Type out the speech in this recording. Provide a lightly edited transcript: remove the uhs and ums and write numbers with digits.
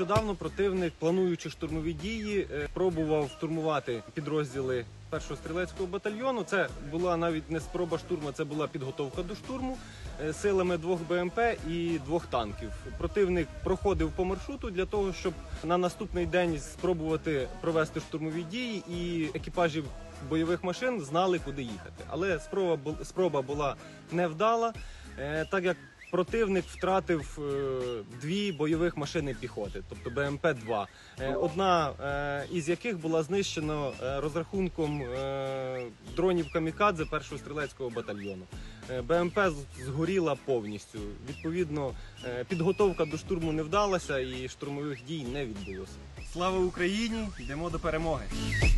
Нещодавно противник, плануючи штурмові дії, пробував штурмувати підрозділи 1-го стрілецького батальйону. Це була навіть не спроба штурму, це була підготовка до штурму силами 2 БМП і 2 танків. Противник проходив по маршруту для того, щоб на наступний день спробувати провести штурмові дії, і екіпажі бойових машин знали, куди їхати. Але спроба була невдала, так як противник втратив 2 бойових машини піхоти, тобто БМП-2. Одна із яких була знищена розрахунком дронів «Камікадзе» 1-го стрілецького батальйону. БМП згоріла повністю. Відповідно, підготовка до штурму не вдалася і штурмових дій не відбулося. Слава Україні! Йдемо до перемоги!